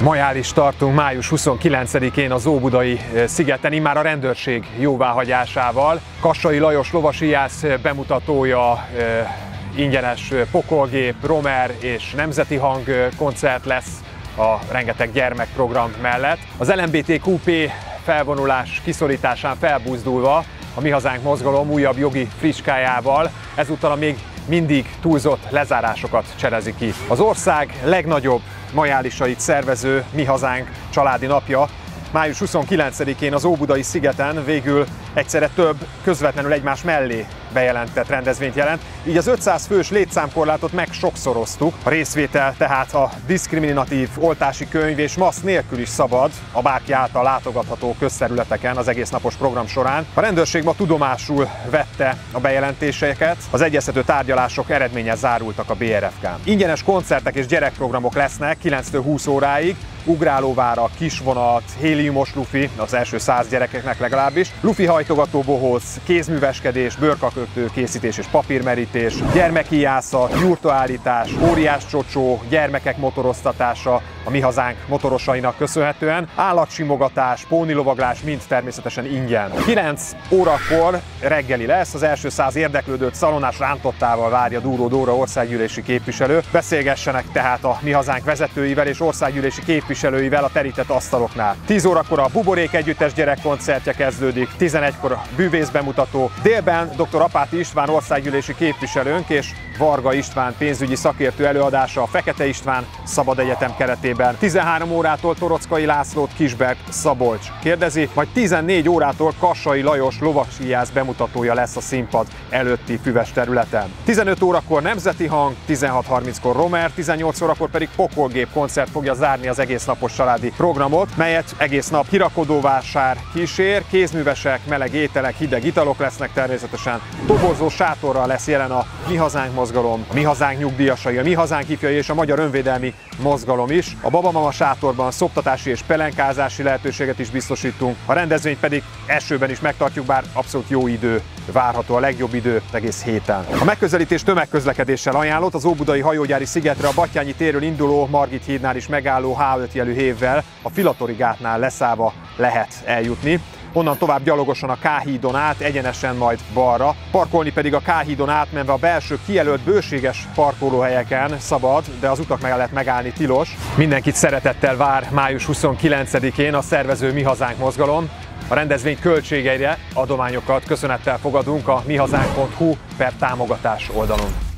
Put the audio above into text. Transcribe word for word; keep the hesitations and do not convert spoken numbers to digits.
Majál is tartunk május huszonkilencedikén az Óbudai szigeten, immár a rendőrség jóváhagyásával. Kassai Lajos lovasíjász bemutatója, ingyenes pokolgép, romer és nemzeti hang koncert lesz a rengeteg gyermekprogram mellett. Az el em bé té kú pé felvonulás kiszorításán felbuzdulva a Mi Hazánk mozgalom újabb jogi fricskájával ezúttal a még mindig túlzott lezárásokat cselezi ki. Az ország legnagyobb majálisait szervező Mi Hazánk családi napja május huszonkilencedikén az Óbudai szigeten végül egyszerre több, közvetlenül egymás mellé bejelentett rendezvényt jelent, így az ötszáz fős létszámkorlátot meg sokszoroztuk. A részvétel tehát a diszkriminatív oltási könyv és maszk nélkül is szabad a bárki által látogatható közterületeken az egész napos program során. A rendőrség ma tudomásul vette a bejelentéseket, az egyeztető tárgyalások eredménye zárultak a bé er ef ká-n. Ingyenes koncertek és gyerekprogramok lesznek kilenctől húsz óráig, ugrálóvára, kisvonat, héliumos lufi, az első száz gyerekeknek legalábbis, lufi hajtogató bohóc, kézműveskedés, bőrkakötő készítés és papírmerítés, gyermekijászat, jurtaállítás, óriás csocsó, gyermekek motoroztatása a Mi Hazánk motorosainak köszönhetően, állatsimogatás, pónilovaglás mind természetesen ingyen. kilenc órakor reggeli lesz, az első száz érdeklődőt szalonás rántottával várja Dúró Dóra országgyűlési képviselő. Beszélgessenek tehát a Mi Hazánk vezetőivel és országgyűlési képviselőivel a terített asztaloknál. tíz órakor a Buborék együttes gyerekkoncertje kezdődik, tizenegykor a bűvész bemutató. Délben dr. Apáti István országgyűlési képviselőnk és Varga István pénzügyi szakértő előadása a Fekete István Szabad Egyetem keretében. tizenhárom órától Torockai Lászlót Kisberg Szabolcs kérdezi, majd tizennégy órától Kassai Lajos lovasíjász bemutatója lesz a színpad előtti füves területen. tizenöt órakor nemzeti hang, tizenhat harminckor romer, tizennyolc órakor pedig pokolgép koncert fogja zárni az egész napos családi programot, melyet egész nap kirakodóvásár kísér, kézművesek, meleg ételek, hideg italok lesznek természetesen. Toborzó sátorral lesz jelen a Mi Hazánk mozgalom, a Mi Hazánk nyugdíjasai, a Mi Hazánk ifjai és a Magyar Önvédelmi Mozgalom is. A Babamama sátorban szoptatási és pelenkázási lehetőséget is biztosítunk, a rendezvényt pedig esőben is megtartjuk, bár abszolút jó idő várható, a legjobb idő egész héten. A megközelítés tömegközlekedéssel ajánlott, az Óbudai hajógyári szigetre a Batthyány térről induló Margit hídnál is megálló há öt jelű hévvel a Filatori gátnál leszállva lehet eljutni. Onnan tovább gyalogosan a K-hídon át, egyenesen majd balra, parkolni pedig a K-hídon átmenve a belső kijelölt bőséges parkolóhelyeken szabad, de az utak mellett megállni tilos. Mindenkit szeretettel vár május huszonkilencedikén a szervező Mi Hazánk mozgalom. A rendezvény költségeire adományokat köszönettel fogadunk a mihazánk pont hu per támogatás oldalon.